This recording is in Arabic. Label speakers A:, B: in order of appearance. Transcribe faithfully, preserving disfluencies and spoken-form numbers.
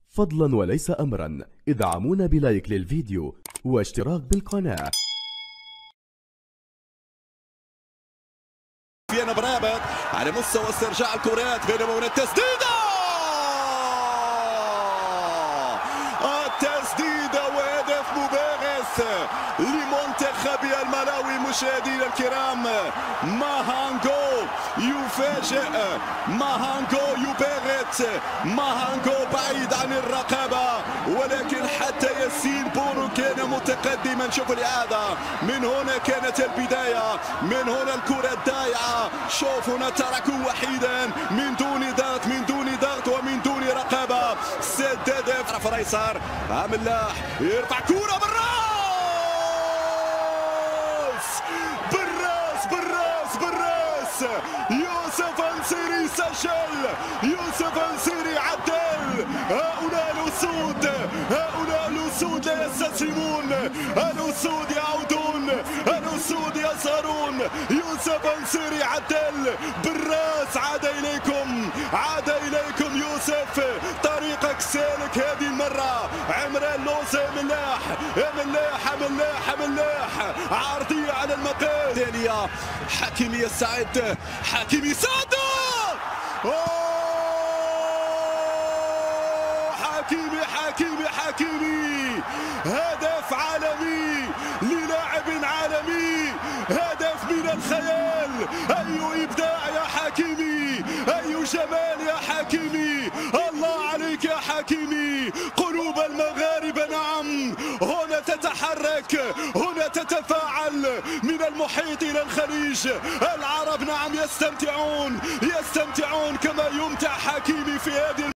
A: فضلا وليس أمرا ادعمونا بلايك للفيديو واشتراك بالقناة.
B: فينا برابط على مستوى استرجاع الكرات، بينما هنا التسديدة التسديدة وهدف مباغت لمنتخب الملاوي. مشاهدينا الكرام، ماهانجو يفاجئ، ماهانجو يباغت، ماهانجو بعيد عن الرقابة، ولكن حتى ياسين بونو كان متقدما. شوفوا الإعادة، من هنا كانت البداية، من هنا الكرة الضائعة. شوف هنا تركوا وحيدا من دون ضغط، من دون ضغط ومن دون رقابة. سدد طرف الايسر، ملاح يرفع كرة بالراس، بالراس بالراس بالراس. يوسف النصيري سجل، يوسف النصيري عدل. هؤلاء الأسود، هؤلاء الأسود لا يستسلمون، الأسود يعودون، الأسود يسهرون. يوسف النصيري عدل بالراس، عاد إليكم، عاد إليكم يوسف، طريقك سالك هذه المرة. عمران لوزة ملاح، ملاح ملاح ملاح، عرضية على المقاس الثانية. حكيمي يستعد، حكيمي سادة، حكيمي حكيمي حكيمي، هدف عالمي للاعب عالمي، هدف من الخيال. أي إبداع يا حكيمي، أي جمال يا حكيمي، الله عليك يا حكيمي. قلوب المغاربة نعم هنا تتحرك، هنا تتفاعل، من المحيط إلى الخليج. العرب نعم يستمتعون، يستمتعون كما يمتع حكيمي في هذه